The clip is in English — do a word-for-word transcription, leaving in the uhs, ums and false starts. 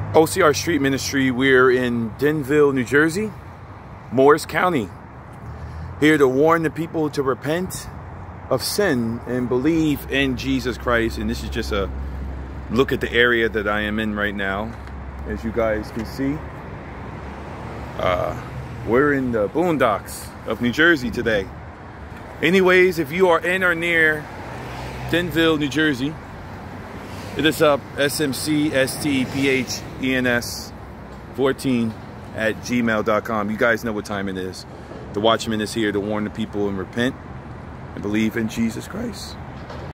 O C R Street Ministry. We're in Denville, New Jersey, Morris County. Here to warn the people to repent of sin and believe in Jesus Christ. And this is just a look at the area that I am in right now. As you guys can see, uh, we're in the boondocks of New Jersey today. Anyways, if you are in or near Denville, New Jersey, hit us up, S M C S T P H E N S fourteen at gmail dot com. You guys know what time it is. The Watchman is here to warn the people and repent and believe in Jesus Christ.